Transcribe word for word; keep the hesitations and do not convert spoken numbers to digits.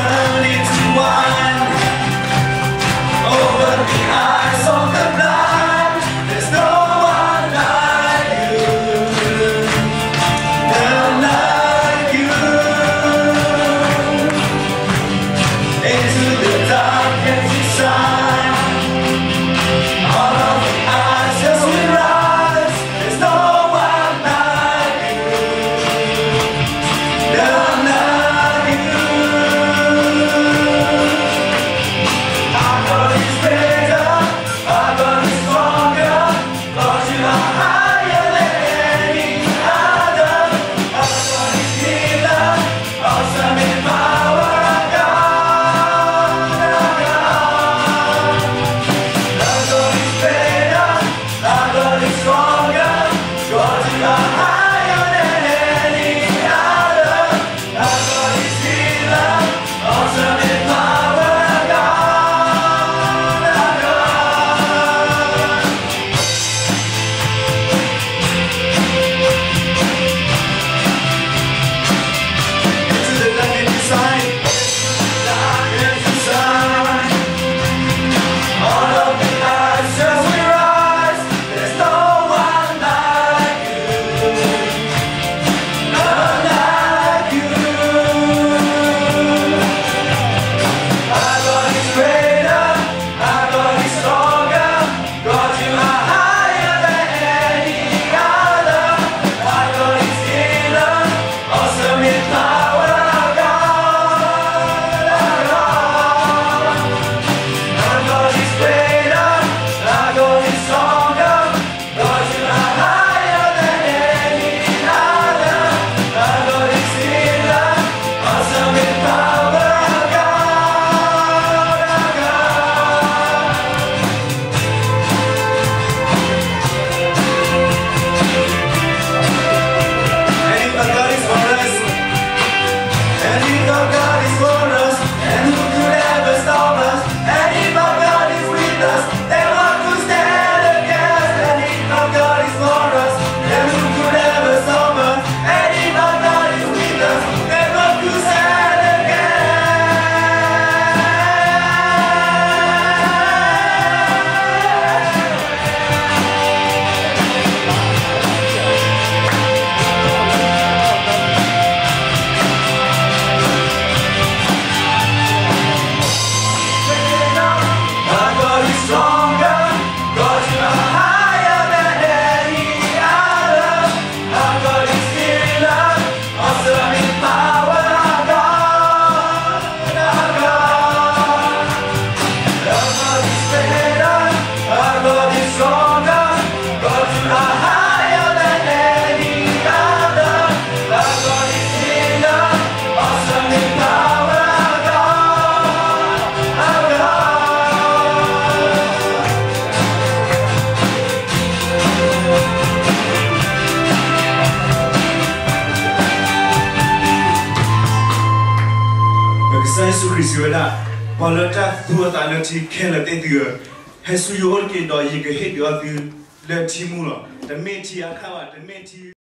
turn into one. Over the eyes of the blind, there's no one like you, none like you. Into the darkness you shine, all of the eyes as we rise, there's no one like you, none like you. Our God is greater, our God is stronger, 'cause you are higher than any other. Our God is healer, awesome in power, our God, our God. Our God is greater, our God is stronger, 'cause you are higher than any other. Our God is healer, awesome in power, our God, our God. Into the darkness inside, darkness inside, all of the eyes as we rise, there's no one like you, none like you. Our God is greater, our God is stronger, 'cause you are higher than any other. Our God is healer, awesome in power, our God, our God. Our God is greater, our God is stronger, 'cause you are higher than any other. Our God is healer, awesome in power, our God, our God. And if our God is for us, and if our God is for us, then who could ever stop us? And if our God is with us, then what could stand against? And if our God is for us, then who could ever stop us? And if our God is with us, then what could stand against? Our God is stronger, 'cause you are higher than any other. Our God is healer, awesome in power, our God, our God. Our God is greater, our God is stronger, 'cause you are higher than any other. Our God is healer, awesome in power, our God, our God. Yesus Kristus dah, balada tua tanah ti kela tentu, Yesus yor ke doi ke hit yor tu le timula, the meti akawa, the meti.